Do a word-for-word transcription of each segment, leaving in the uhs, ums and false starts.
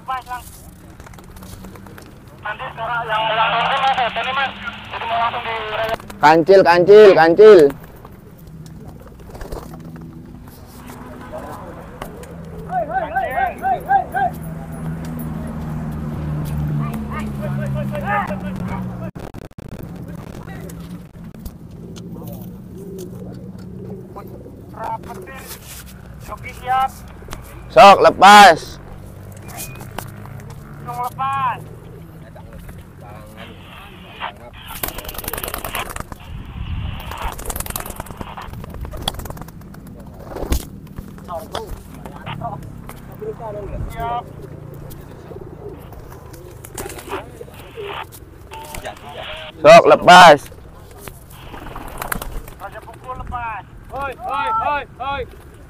lepas langsung. Nanti sekarang yang yang nonton mas, ini mas, jadi mau langsung di raya. Kancil, kancil, kancil. Rapetin, joki siap, Sok, lepas. langsung lepas. Siap. Sok, lepas. Raja pukul lepas. Hoi, hoi, hoi, hoi.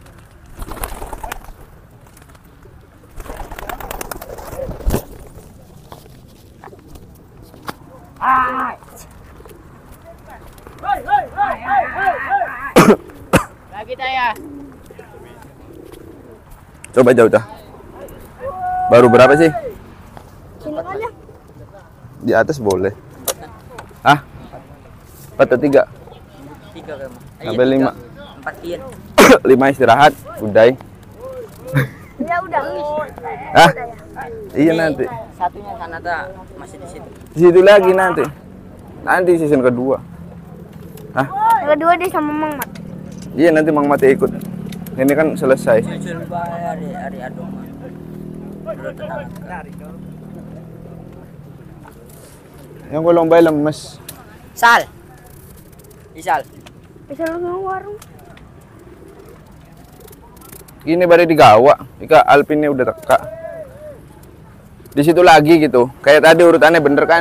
Ah. Hoi, hoi, hoi, hoi, hoi, hoi. Lagi saya. Coba jauh dah. Baru berapa sih? Silakannya. Di atas boleh. Ah? Empat atau tiga? Tiga kamu. Sampai lima. Empat iya. Lima istirahat, udah. Ya udah. Hah? Iya nanti. Satunya sana tuh masih di situ. Di situ lagi nanti. Nanti season kedua. Hah? Yang kedua dia sama Mang Mat. Iya nanti Mang Mati ikut. Ini kan selesai. Jujur bayar hari hari adong. Yang gue lomba lemes. Sal. Isal. Bisa lu ke warung. Ini baru digawa. Ika Alpinnya udah teka. Di situ lagi gitu. Kayak tadi urutannya bener kan?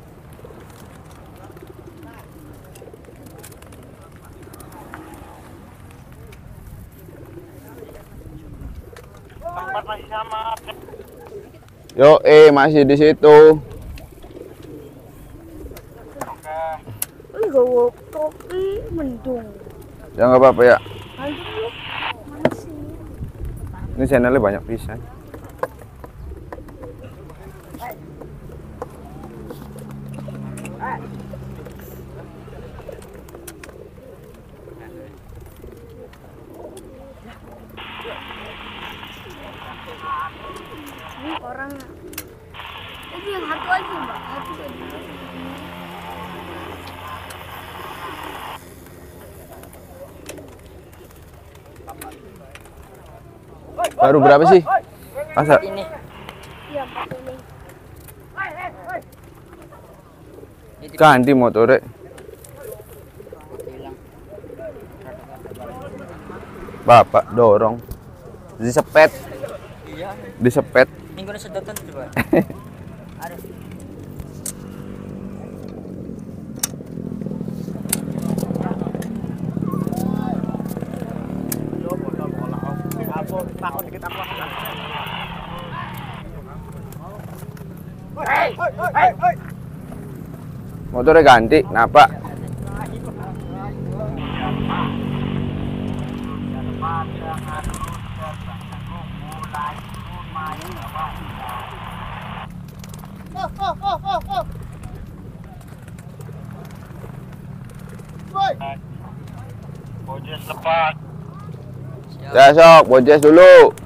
Tempat masih sama. Yo, eh masih di situ. Ini gawa topi mendung. Ya nggak apa-apa ya. Aduh, mana sih? Ini channelnya banyak pisan. Ini orang. Itu yang satu aja, Mbak. Satu aja. Baru berapa sih? Masa? Ini. Iya, Pak ini. Ganti motornya. Hilang. Bapak dorong. Disepet. Iya. Disepet. Minggu na sedotan coba. Ada. Takut dikit aku. Motornya ganti, kenapa? Oh, oh, oh, oh, oh. Woi. Bojes lepas. Ya sok, bojes dulu.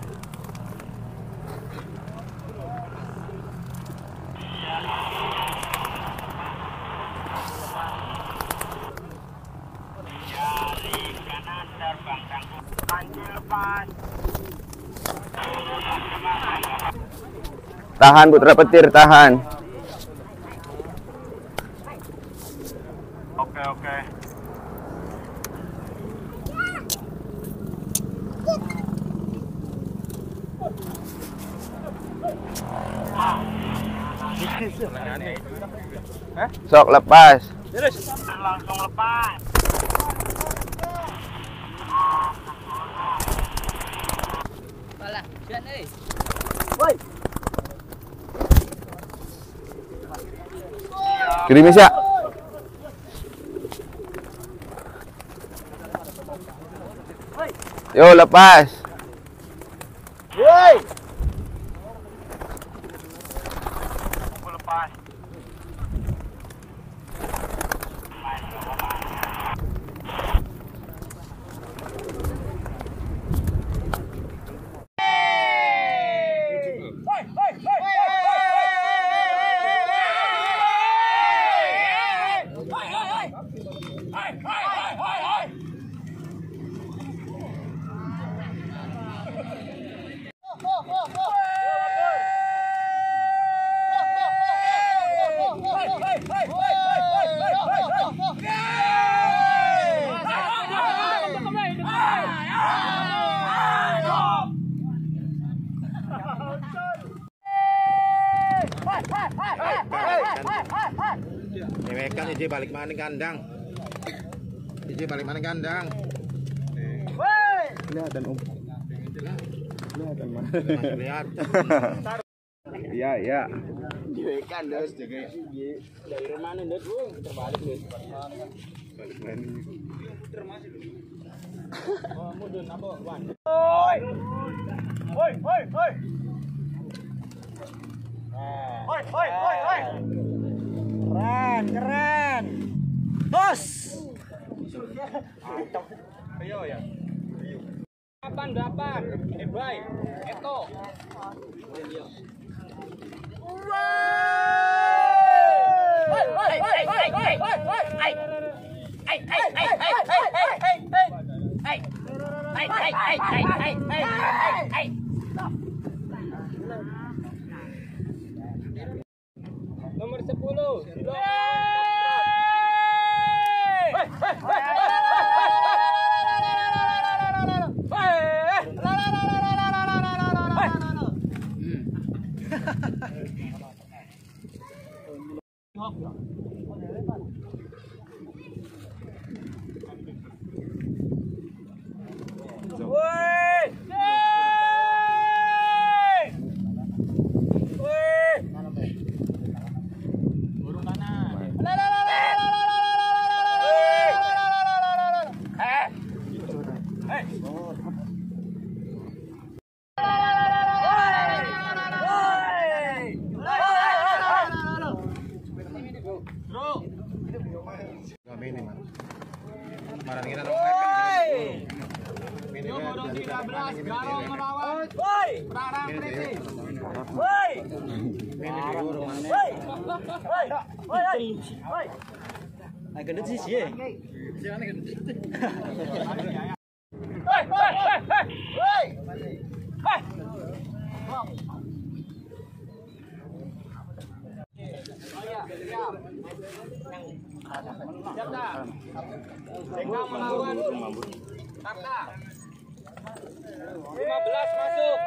Tahan putra petir, tahan. Oke oke. Sok lepas. Langsung lepas. Salah, jangan eh. Woi. Gerimis ya. Yo lepas. Woi. mas. Dewekan ije balik mana kandang. Ije balik mana kandang. Kelihatan om. Kelihatan mana? Lihat. Iya iya. Dewekan dos jaga. Dari mana dos bung? Terbalik dos. Balik mana? Termasuk. Oh, mudun apa? Wan. Oi. Oi, oi, oi. Oi, oi, oi, oi. Keren, keren. Bos. Ayo ya. Delapan, delapan. Eh, baik. Eto. Nomor sepuluh. Ini mah. Marah kita dong mepet. Ini Nomor tiga belas Garong melawan. Woi, Rarang Kritis. Woi. Ini di urung mana? Woi. Woi. Woi. Woi. Ay, gendut sih sih. Woi, woi, woi. Woi. Siap dah. Teka melawan Taka. lima belas masuk.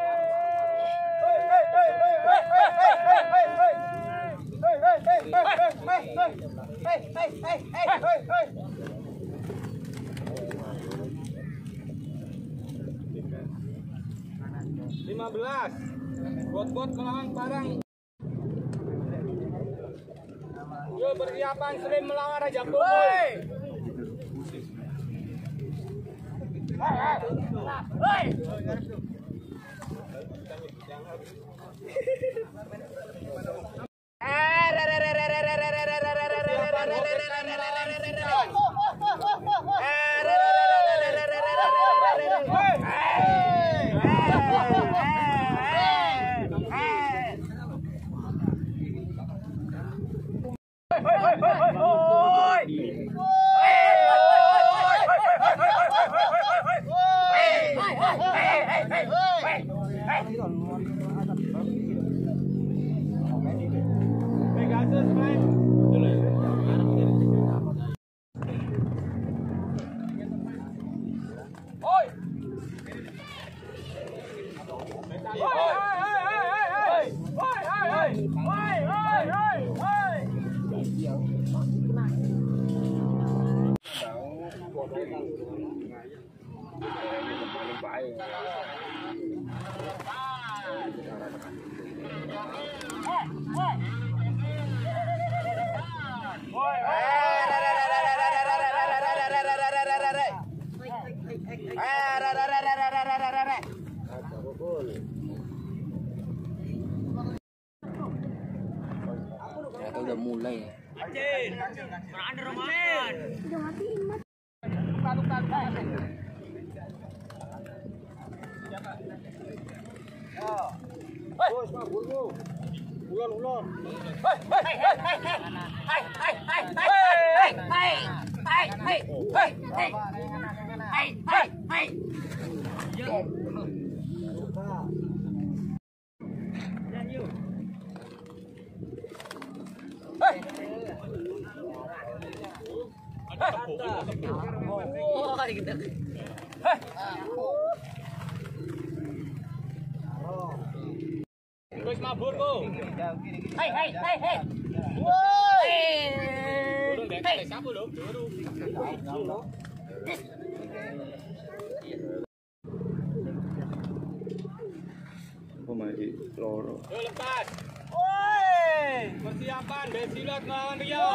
lima belas. Bot-bot melawan barang. Yo, persiapan Slim melawan Raja Kumoy. Hei. Pegasus main. Oi. udah mulai. Udah matiin mat. Terus mabur kok. Hai hai hai hai. Turun deh, hey. Sapu loh. Pemain loro. Yo lepas. Woi. Persiapan Desilot melawan Riau.